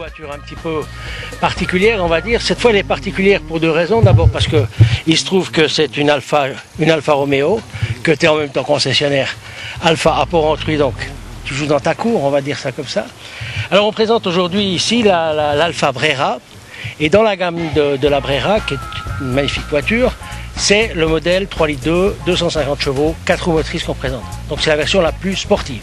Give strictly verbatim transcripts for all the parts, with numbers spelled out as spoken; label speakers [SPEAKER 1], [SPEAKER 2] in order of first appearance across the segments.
[SPEAKER 1] voiture un petit peu particulière, on va dire. Cette fois, elle est particulière pour deux raisons. D'abord parce que il se trouve que c'est une Alfa, une Alfa Romeo, que tu es en même temps concessionnaire Alfa à Port-Entruy, donc tu joues dans ta cour, on va dire ça comme ça. Alors on présente aujourd'hui ici l'Alfa la, la, Brera, et dans la gamme de, de la Brera, qui est une magnifique voiture, c'est le modèle trois litres deux, deux cent cinquante chevaux, quatre roues motrices qu'on présente. Donc c'est la version la plus sportive.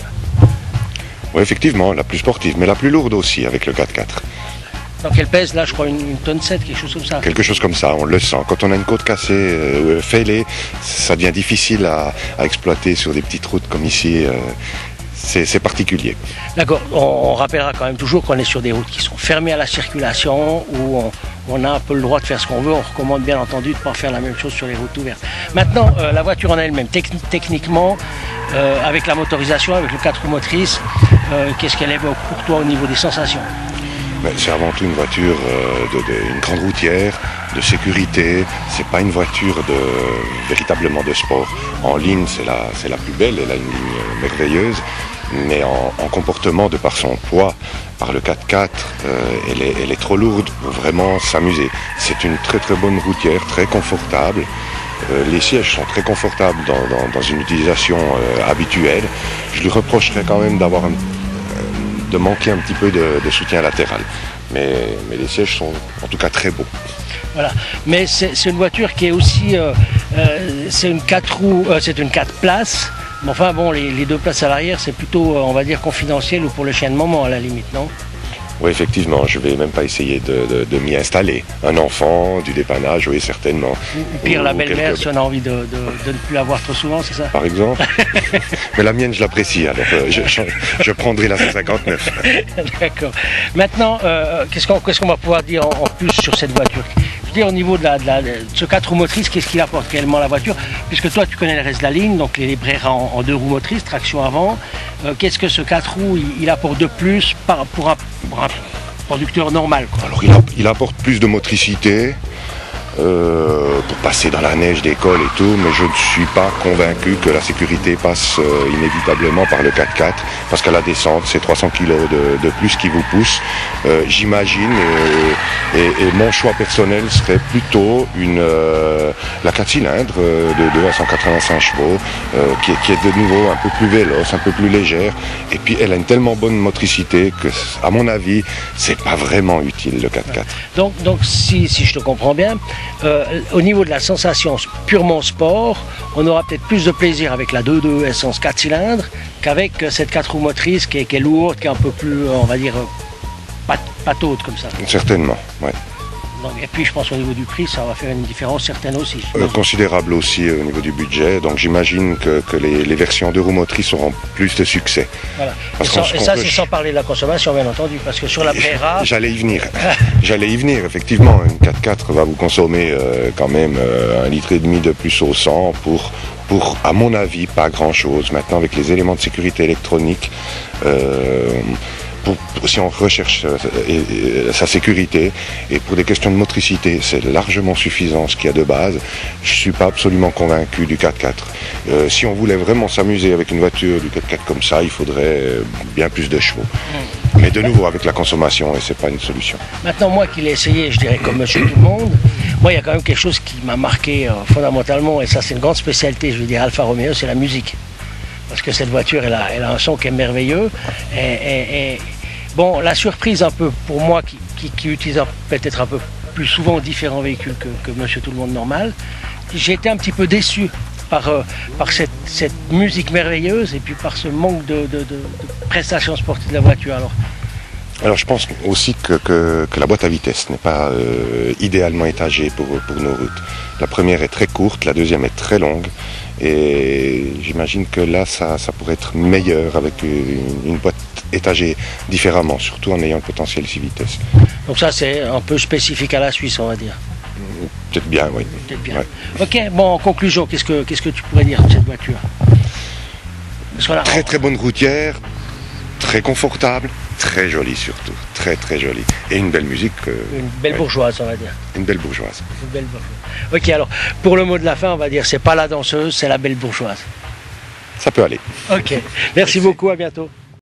[SPEAKER 2] Oui, effectivement, la plus sportive, mais la plus lourde aussi avec le quatre-quatre.
[SPEAKER 1] Donc elle pèse là, je crois, une, une tonne sept, quelque chose comme ça.
[SPEAKER 2] Quelque chose comme ça, on le sent. Quand on a une côte cassée, euh, fêlée, ça devient difficile à, à exploiter sur des petites routes comme ici. Euh, c'est particulier.
[SPEAKER 1] D'accord, on, on rappellera quand même toujours qu'on est sur des routes qui sont fermées à la circulation, où on, on a un peu le droit de faire ce qu'on veut. On recommande bien entendu de ne pas faire la même chose sur les routes ouvertes. Maintenant, euh, la voiture en elle-même, techni techniquement, euh, avec la motorisation, avec le quatre roues motrices, euh, qu'est-ce qu'elle évoque pour toi au niveau des sensations?
[SPEAKER 2] Ben, c'est avant tout une voiture, euh, de, de, une grande routière, de sécurité. C'est pas une voiture de, véritablement de sport. En ligne, c'est la, c'est la plus belle, elle a une ligne merveilleuse. Mais en, en comportement, de par son poids, par le quatre-quatre, euh, elle, est, elle est trop lourde pour vraiment s'amuser. C'est une très très bonne routière, très confortable. Euh, les sièges sont très confortables dans, dans, dans une utilisation euh, habituelle. Je lui reprocherais quand même d'avoir un, euh, de manquer un petit peu de, de soutien latéral. Mais, mais les sièges sont en tout cas très beaux.
[SPEAKER 1] Voilà, mais c'est une voiture qui est aussi, euh, euh, c'est une quatre roues, euh, c'est une quatre places. Mais enfin bon, les, les deux places à l'arrière, c'est plutôt, on va dire, confidentiel ou pour le chien de maman à la limite, non?
[SPEAKER 2] Oui, effectivement, je vais même pas essayer de, de, de m'y installer. Un enfant, du dépannage, oui, certainement.
[SPEAKER 1] Ou, ou pire, ou, la belle-mère, quelque... si on a envie de, de, de ne plus la voir trop souvent, c'est ça?
[SPEAKER 2] Par exemple. Mais la mienne, je l'apprécie, alors euh, je, je, je prendrai la cent cinquante-neuf.
[SPEAKER 1] D'accord. Maintenant, euh, qu'est-ce qu'on qu'est-ce qu'on va pouvoir dire en, en plus sur cette voiture? Je veux dire, au niveau de, la, de, la, de ce quatre roues motrices, qu'est-ce qu'il apporte réellement à la voiture? Puisque toi, tu connais le reste de la ligne, donc les Brera en, en deux roues motrices, traction avant. Euh, qu'est-ce que ce quatre roues, il, il apporte de plus par, pour, un, pour un producteur normal, quoi?
[SPEAKER 2] Alors, il, a, il apporte plus de motricité. Euh, pour passer dans la neige d'école et tout, mais je ne suis pas convaincu que la sécurité passe euh, inévitablement par le quatre-quatre, parce qu'à la descente, c'est trois cents kilos de, de plus qui vous poussent. Euh, J'imagine, et, et, et mon choix personnel serait plutôt une euh, la quatre cylindres euh, de deux à cent quatre-vingt-cinq chevaux, euh, qui, est, qui est de nouveau un peu plus véloce, un peu plus légère, et puis elle a une tellement bonne motricité que, à mon avis, c'est pas vraiment utile le quatre-quatre.
[SPEAKER 1] Donc, donc si, si je te comprends bien, Euh, au niveau de la sensation purement sport, on aura peut-être plus de plaisir avec la deux deux essence quatre cylindres qu'avec cette quatre roues motrices qui est, qui est lourde, qui est un peu plus, on va dire, pat, pataude comme ça.
[SPEAKER 2] Certainement, oui.
[SPEAKER 1] Donc, et puis je pense au niveau du prix, ça va faire une différence certaine aussi.
[SPEAKER 2] Euh, considérable aussi euh, au niveau du budget, donc j'imagine que, que les, les versions deux roues motrices auront plus de succès.
[SPEAKER 1] Voilà. Parce et, sans, et ça c'est sans parler de la consommation bien entendu, parce que sur la Brera...
[SPEAKER 2] J'allais y venir, j'allais y venir, effectivement, une quatre-quatre va vous consommer euh, quand même euh, un litre et demi de plus au cent pour, pour, à mon avis, pas grand chose. Maintenant avec les éléments de sécurité électronique, euh, Pour, pour, si on recherche euh, et, et, sa sécurité, et pour des questions de motricité, c'est largement suffisant ce qu'il y a de base. Je ne suis pas absolument convaincu du quatre-quatre. Euh, si on voulait vraiment s'amuser avec une voiture du quatre-quatre comme ça, il faudrait bien plus de chevaux. Mmh. Mais de nouveau avec la consommation, et c'est pas une solution.
[SPEAKER 1] Maintenant, moi qui l'ai essayé, je dirais comme monsieur tout le monde, moi il y a quand même quelque chose qui m'a marqué euh, fondamentalement, et ça c'est une grande spécialité, je veux dire Alfa Romeo, c'est la musique. Parce que cette voiture, elle a, elle a un son qui est merveilleux. Et, et, et bon, la surprise un peu pour moi qui, qui, qui utilise peut-être un peu plus souvent différents véhicules que, que monsieur tout le monde normal, j'ai été un petit peu déçu par, euh, par cette, cette musique merveilleuse et puis par ce manque de, de, de, de prestations sportives de la voiture. Alors,
[SPEAKER 2] Alors je pense aussi que, que, que la boîte à vitesse n'est pas euh, idéalement étagée pour, pour nos routes. La première est très courte, la deuxième est très longue. Et j'imagine que là, ça, ça pourrait être meilleur avec une, une boîte étagée différemment, surtout en ayant le potentiel six vitesses.
[SPEAKER 1] Donc ça, c'est un peu spécifique à la Suisse, on va dire.
[SPEAKER 2] Peut-être bien, oui.
[SPEAKER 1] Peut-être bien.
[SPEAKER 2] Ouais.
[SPEAKER 1] Ok, bon, en conclusion, qu'est-ce que, qu'est-ce que tu pourrais dire de cette voiture?
[SPEAKER 2] Là, très très bonne routière, très confortable, très jolie surtout, très très jolie. Et une belle musique. Euh,
[SPEAKER 1] une belle ouais. bourgeoise, on va dire.
[SPEAKER 2] Une belle bourgeoise.
[SPEAKER 1] Une belle bourgeoise. Ok, alors, pour le mot de la fin, on va dire, c'est pas la danseuse, c'est la belle bourgeoise.
[SPEAKER 2] Ça peut aller.
[SPEAKER 1] Ok, merci, merci beaucoup, à bientôt.